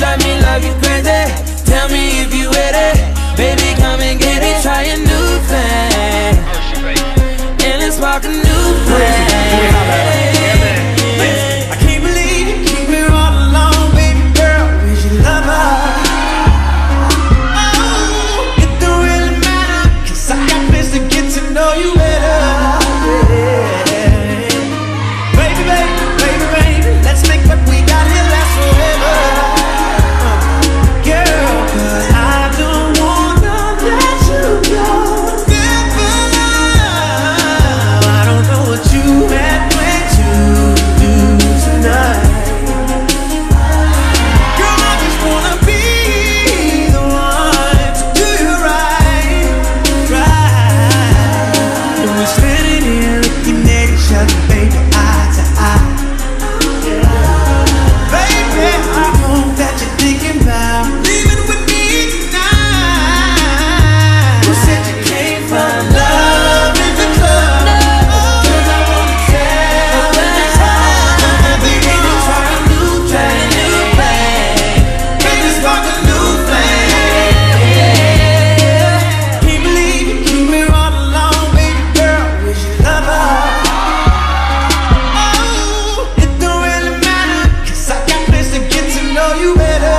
drive me love you crazy. Tell me if you with it, baby, come and get it. Try a new thing, and let's spark a new flame. I can't believe you keep me all alone, baby girl. Where's your lover? Oh, it don't really matter, 'cause I got plans to get to know you better. Baby, baby, baby, baby, let's make what we got here last forever. Girl, 'cause I don't wanna let you go. Never. I don't know what you had planned to do tonight. Girl, I just wanna be the one to do you right, right. And we're standing here looking at each other, baby, eye to eye. Baby, I hope that you're thinking about leaving with me tonight. Who said you came for love in the club? 'Cause I wanna tell the time. Baby, to try a new thing, baby, spark a new flame. Can't believe you keep me all alone, baby girl. Where's your lover? Oh, it don't really matter, 'cause I got plans to get to know you better.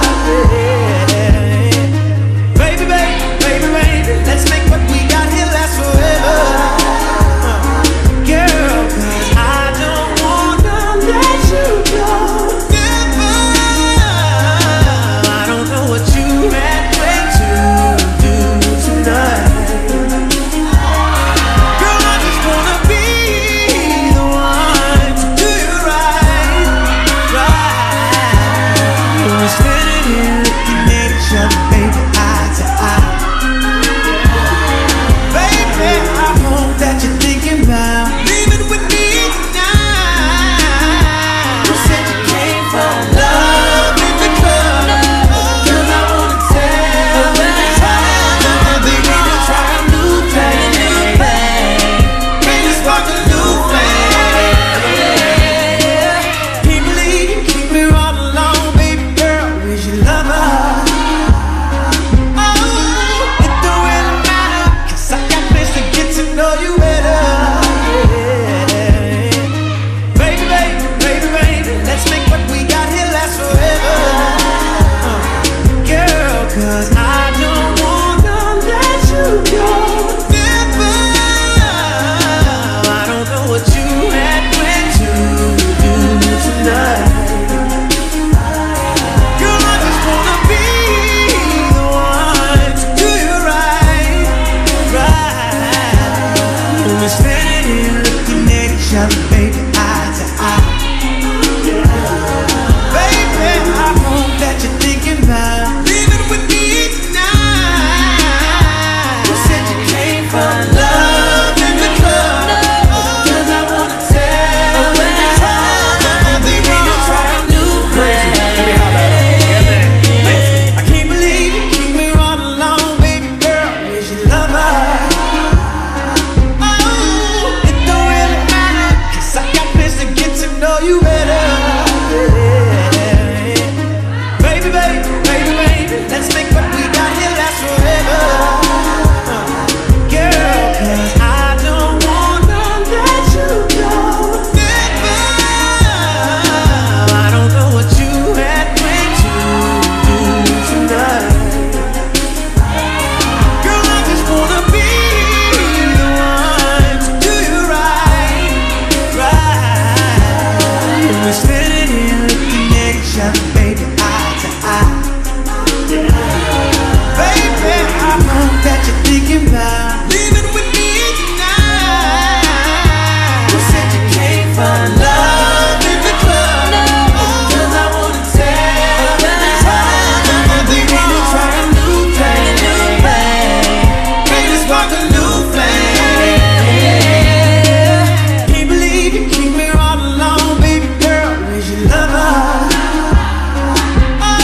Baby, baby, baby, baby, let's make what we got here last forever. Girl, 'cause I don't wanna let you go. Never. I don't know what you had planned to do tonight. Girl, I just wanna be the one to do you right, right. We're standing here looking at each other, baby, eye to eye. Baby, I hope that you're thinking about leaving with me tonight. Who said you came for love in the club? 'Cause I wanna tell the time. Baby, to try a new thing, baby, spark a new flame. Can't believe you keep me all alone, baby girl. Where's your lover? Oh, it don't really matter, 'cause I got plans to get to know you better. Baby, baby, baby, baby, let's make what we got here last forever. Girl, 'cause I don't wanna let you go. Never. I don't know what you had planned to do tonight. Girl, I just wanna be the one to do you right, right. And we're standing here looking at each other, baby, eye to eye. Baby, I hope that you're thinking about leaving with me tonight. Who said you came for love in the club? 'Cause I wanna tell the time. Baby, to try a new thing. I can't believe you keep me all alone, baby girl. Where's your lover? Oh, it don't really matter, 'cause I got plans to get to know you better. Baby, baby, baby, baby, let's make what we got here last forever. Girl, 'cause I don't wanna let you go. Never. I don't know what you had planned to do tonight. Girl, I just wanna be the one to do you right, right. And we're standing here looking at each other, baby, eye to eye. Baby, I hope that you're thinking about leaving with me tonight. Who said you came for love in the club? 'Cause I wanna tell the time. Baby, to try a new thing, baby, spark a new flame. Can't believe you keep me all alone, baby girl. Where's your lover? Oh,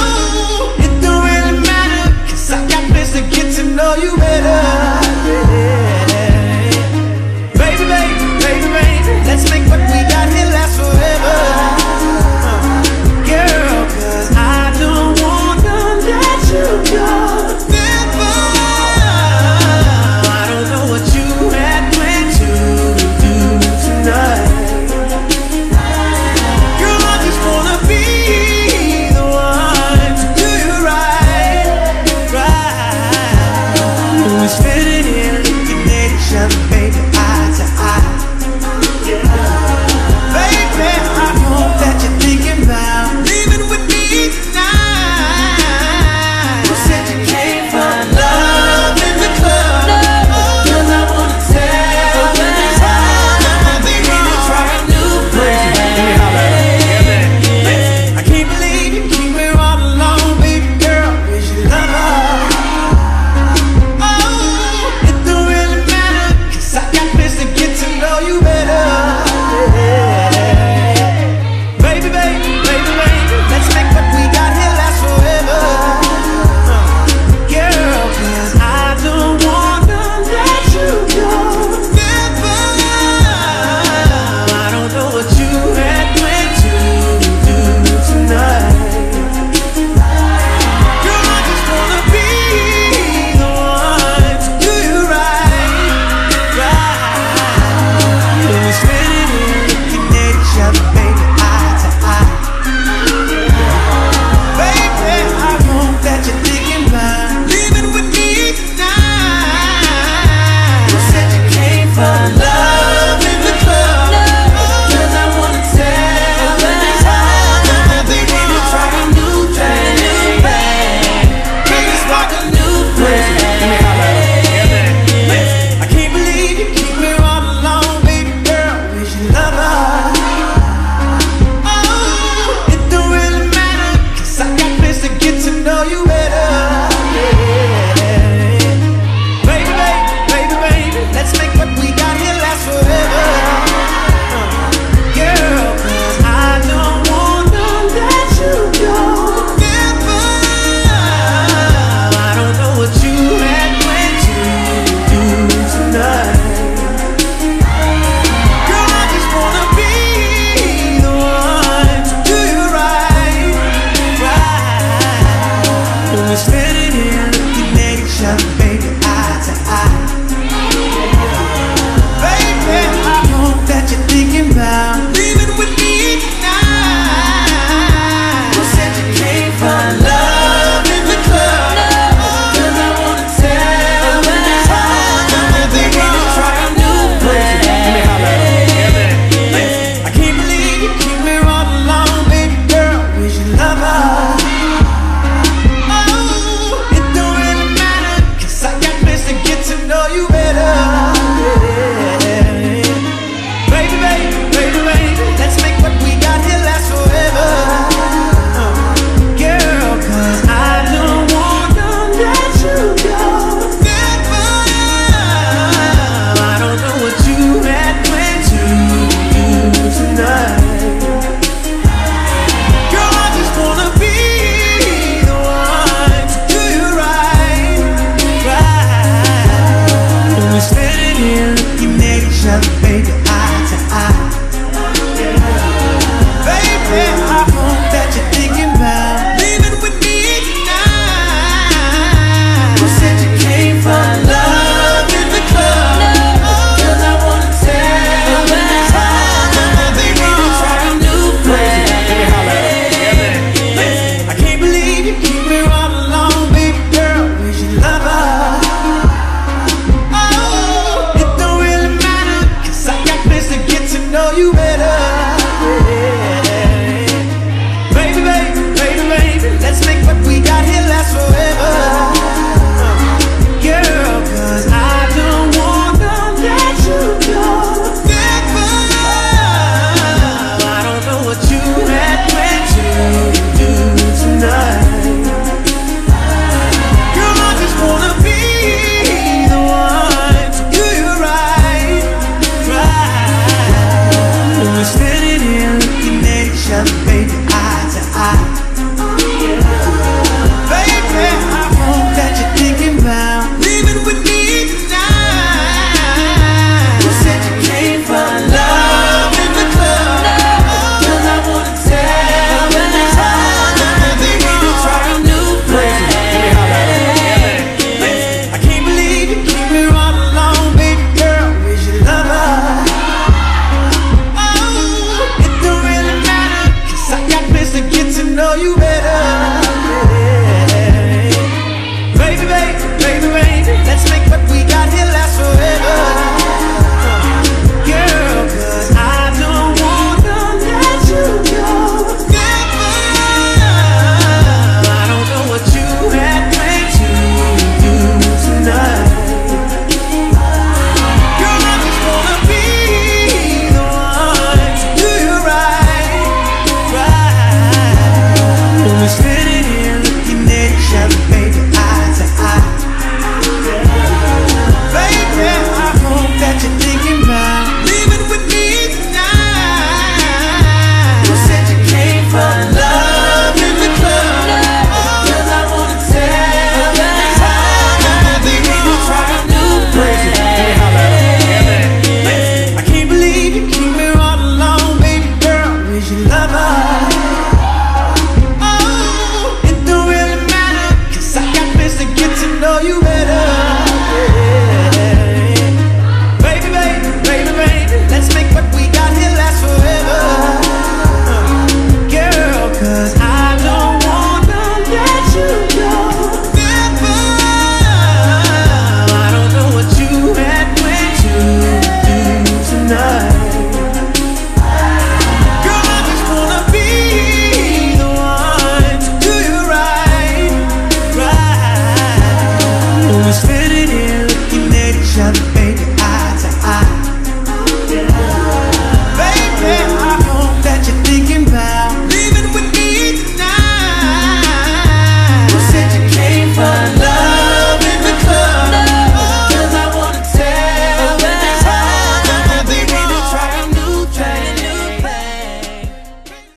this